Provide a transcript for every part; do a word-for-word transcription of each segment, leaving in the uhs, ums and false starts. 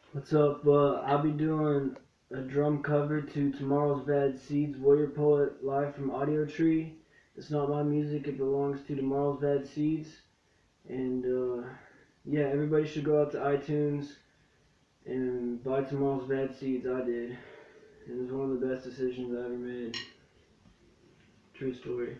What's up? Uh, I'll be doing a drum cover to Tomorrow's Bad Seeds, Warrior Poet, live from Audio Tree. It's not my music, it belongs to Tomorrow's Bad Seeds. And uh, yeah, everybody should go out to iTunes and buy Tomorrow's Bad Seeds. I did. It was one of the best decisions I ever made. True story.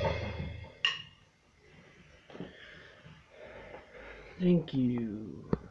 Thank you.